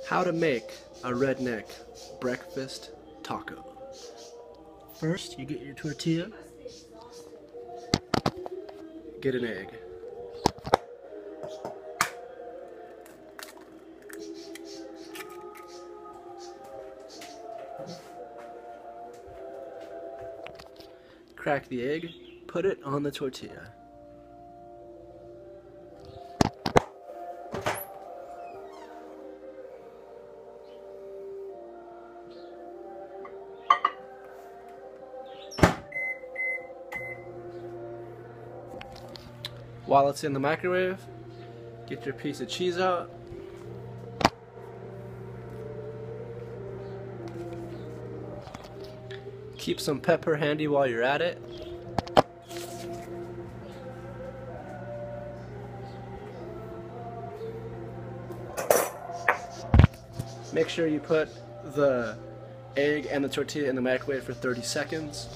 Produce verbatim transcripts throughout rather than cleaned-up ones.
How to make a redneck breakfast taco. First, you get your tortilla, get an egg. Crack the egg, put it on the tortilla. While it's in the microwave, get your piece of cheese out. Keep some pepper handy while you're at it. Make sure you put the egg and the tortilla in the microwave for thirty seconds.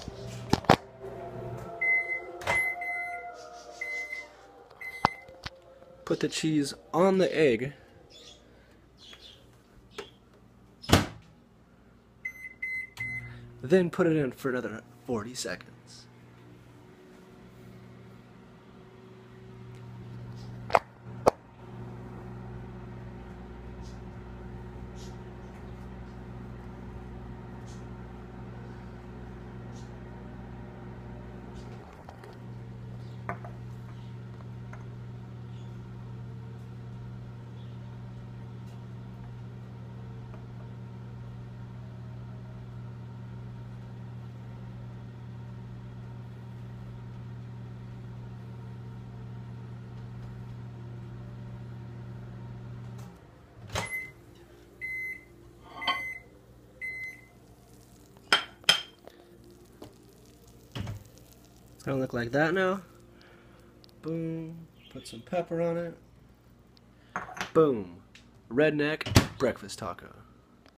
Put the cheese on the egg. Then put it in for another forty seconds. It's gonna look like that now. Boom. Put some pepper on it. Boom. Redneck breakfast taco.